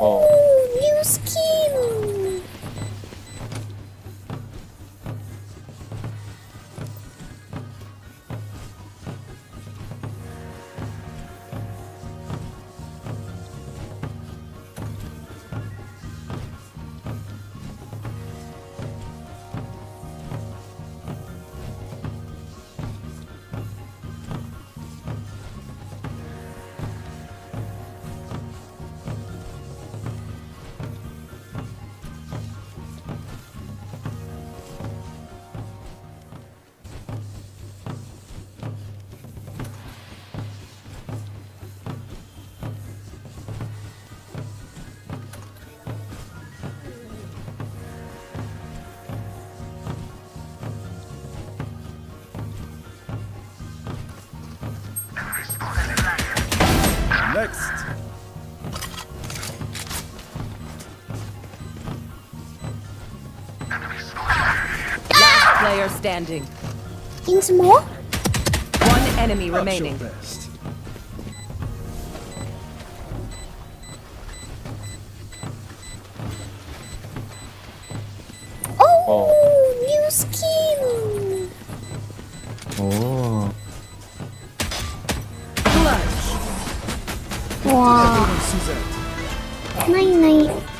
Oh, new skin. Next. Last player standing. In small? One enemy remaining. Best. Oh, new skin. oh. Clutch. Wow. Suzette. Nice.